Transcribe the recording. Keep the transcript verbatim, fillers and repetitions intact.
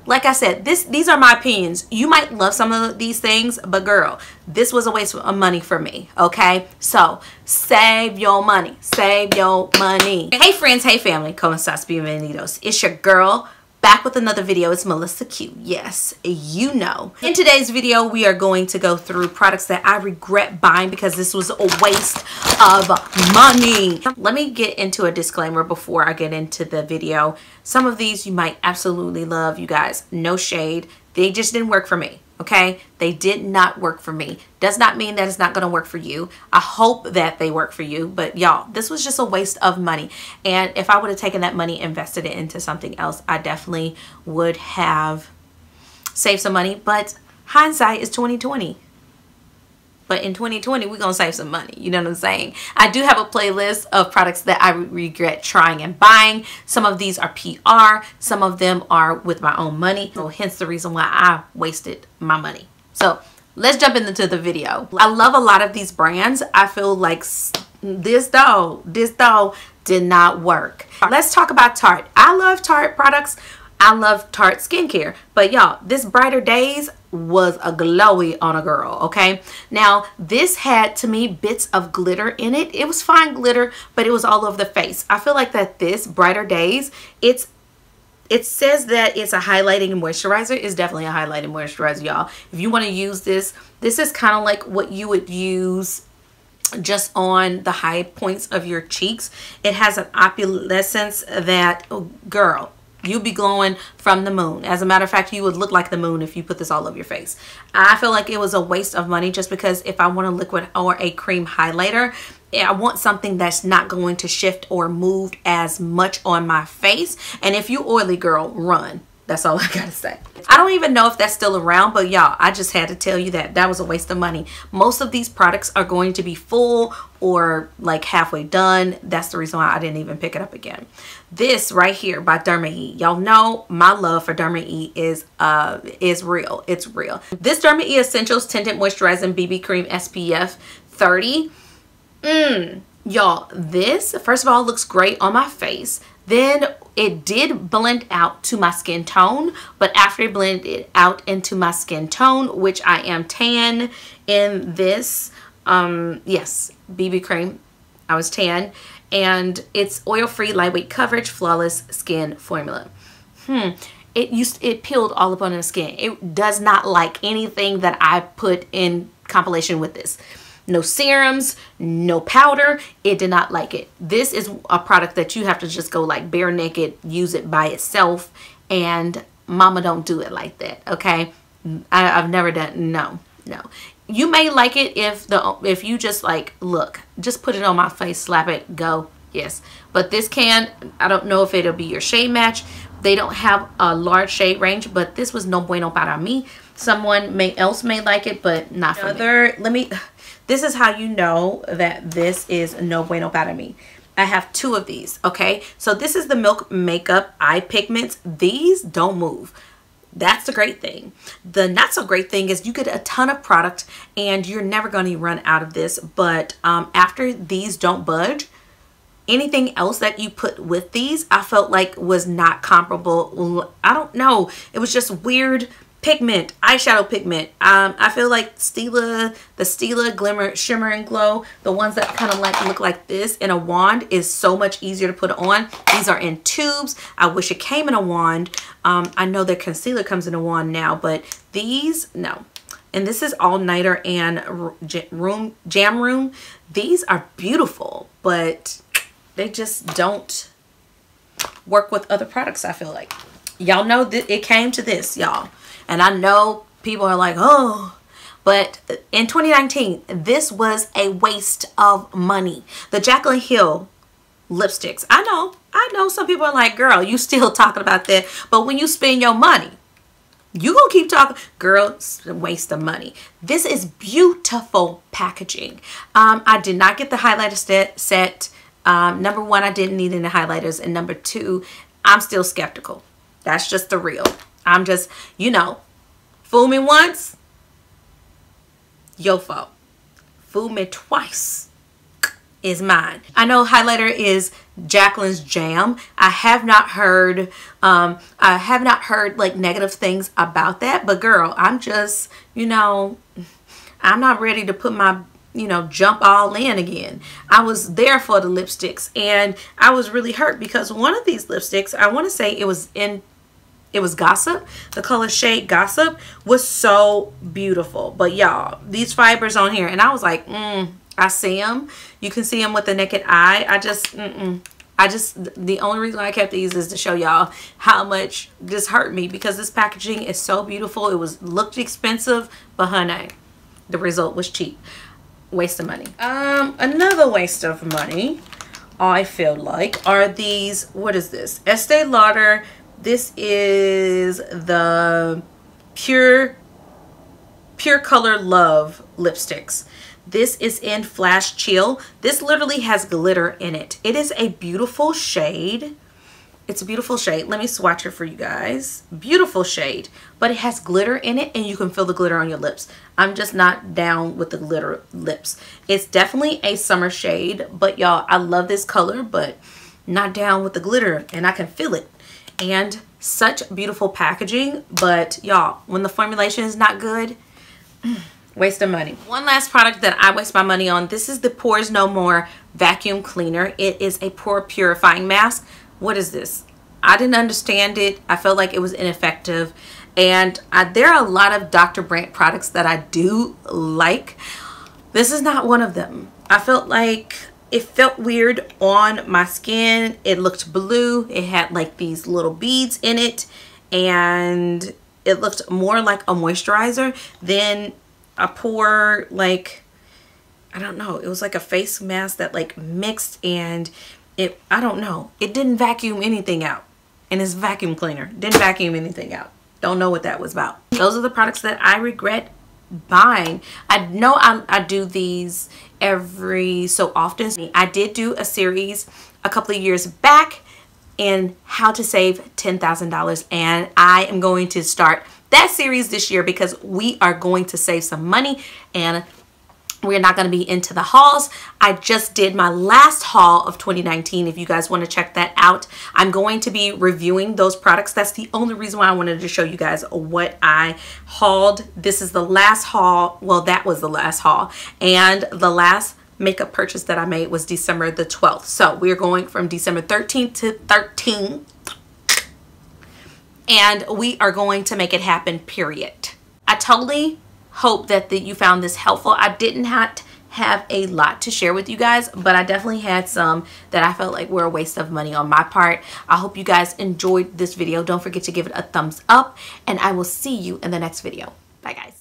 like I said, this these are my opinions. You might love some of these things, but girl, this was a waste of money for me, okay? So save your money, save your money. Hey friends, hey family, como estas, bienvenidos. It's your girl back with another video. It's Melissa Q. Yes, you know. In today's video, we are going to go through products that I regret buying because this was a waste of money. Let me get into a disclaimer before I get into the video. Some of these you might absolutely love, you guys. No shade. They just didn't work for me. Okay, they did not work for me. Does not mean that it's not going to work for you. I hope that they work for you, but y'all, this was just a waste of money. And if I would have taken that money, invested it into something else, I definitely would have saved some money. But hindsight is twenty twenty. But in twenty twenty, we're going to save some money. You know what I'm saying? I do have a playlist of products that I regret trying and buying. Some of these are P R. Some of them are with my own money. So hence the reason why I wasted my money. So let's jump into the video. I love a lot of these brands. I feel like this though, this though did not work. Let's talk about Tarte. I love Tarte products. I love Tarte skincare, but y'all, this Brighter Days was a glowy on a girl, okay? Now, this had, to me, bits of glitter in it. It was fine glitter, but it was all over the face. I feel like that this Brighter Days, it's it says that it's a highlighting and moisturizer. It's definitely a highlighting moisturizer, y'all. If you want to use this, this is kind of like what you would use just on the high points of your cheeks. It has an opalescence that, oh, girl, you'll be glowing from the moon. As a matter of fact, you would look like the moon if you put this all over your face. I feel like it was a waste of money just because if I want a liquid or a cream highlighter, I want something that's not going to shift or move as much on my face. And if you oily, girl, run. That's all I gotta say. I don't even know if that's still around, but y'all, I just had to tell you that that was a waste of money. Most of these products are going to be full or like halfway done. That's the reason why I didn't even pick it up again. This right here by Derma E. Y'all know my love for Derma E is uh is real. It's real. This Derma E Essentials Tinted Moisturizing B B Cream S P F thirty. Mmm. Y'all, this, first of all, looks great on my face. Then it did blend out to my skin tone, but after it blended out into my skin tone, which I am tan in this, um, yes, B B cream, I was tan, and it's oil-free, lightweight coverage, flawless skin formula. Hmm. It used it peeled all up on the skin. It does not like anything that I put in compilation with this. No serums, no powder. It did not like it. This is a product that you have to just go like bare naked, use it by itself, and mama don't do it like that, okay? I, I've never done, no, no. You may like it if the if you just like, look, just put it on my face, slap it, go, yes. But this can, I don't know if it'll be your shade match. They don't have a large shade range, but this was no bueno para mí. Someone may else may like it, but not for me. Let me... This is how you know that this is no bueno para mí. I have two of these, okay? So this is the Milk Makeup Eye Pigments. These don't move. That's the great thing. The not so great thing is you get a ton of product and you're never going to run out of this. But um, after these don't budge, anything else that you put with these, I felt like was not comparable. I don't know. It was just weird pigment, eyeshadow pigment. Um, I feel like Stila, the Stila Glimmer, Shimmer and Glow, the ones that kind of like look like this in a wand is so much easier to put on. These are in tubes. I wish it came in a wand. Um, I know their concealer comes in a wand now, but these, no. And this is All Nighter and Room Jam Room. These are beautiful, but they just don't work with other products, I feel like. Y'all know that it came to this, y'all. And I know people are like, oh, but in twenty nineteen, this was a waste of money. The Jaclyn Hill lipsticks. I know, I know some people are like, girl, you still talking about that. But when you spend your money, you gonna keep talking, girl, it's a waste of money. This is beautiful packaging. Um, I did not get the highlighter set. set. Um, number one, I didn't need any highlighters. And number two, I'm still skeptical. That's just the real. I'm just, you know, fool me once, your fault. Fool me twice, is mine. I know highlighter is Jaclyn's jam. I have not heard um I have not heard like negative things about that, but girl, I'm just, you know, I'm not ready to put my, you know, jump all in again. I was there for the lipsticks, and I was really hurt because one of these lipsticks, I want to say it was in It was Gossip. The color shade Gossip was so beautiful. But y'all, these fibers on here, and I was like, mm, I see them. You can see them with the naked eye. I just, mm-mm. I just, the only reason I kept these is to show y'all how much this hurt me, because this packaging is so beautiful. It was looked expensive, but honey, the result was cheap. Waste of money. Um, another waste of money, I feel like, are these, what is this? Estee Lauder. This is the Pure Pure Color Love lipsticks. This is in Flash Chill. This literally has glitter in it. It is a beautiful shade. It's a beautiful shade. Let me swatch it for you guys. Beautiful shade, but it has glitter in it, and you can feel the glitter on your lips. I'm just not down with the glitter lips. It's definitely a summer shade, but y'all, I love this color, but not down with the glitter, and I can feel it. And such beautiful packaging, but y'all, when the formulation is not good, waste of money. One last product that I waste my money on, this is the Pores No More vacuum cleaner. It is a pore purifying mask. What is this? I didn't understand it. I felt like it was ineffective, and I, there are a lot of Doctor Brandt products that I do like. This is not one of them. I felt like it felt weird on my skin. It looked blue. It had like these little beads in it, and it looked more like a moisturizer than a pore, like, I don't know. It was like a face mask that like mixed, and it, I don't know. It didn't vacuum anything out. And it's vacuum cleaner. Didn't vacuum anything out. Don't know what that was about. Those are the products that I regret buying. I know I, I do these every so often. I did do a series a couple of years back in how to save ten thousand dollars, and I am going to start that series this year because we are going to save some money, and we're not going to be into the hauls. I just did my last haul of twenty nineteen. If you guys want to check that out, I'm going to be reviewing those products. That's the only reason why I wanted to show you guys what I hauled. This is the last haul. Well, that was the last haul. And the last makeup purchase that I made was December the twelfth. So we're going from December thirteenth to thirteenth. And we are going to make it happen, period. I totally hope that the, you found this helpful. I did not have a lot to share with you guys, but I definitely had some that I felt like were a waste of money on my part. I hope you guys enjoyed this video. Don't forget to give it a thumbs up, and I will see you in the next video. Bye guys.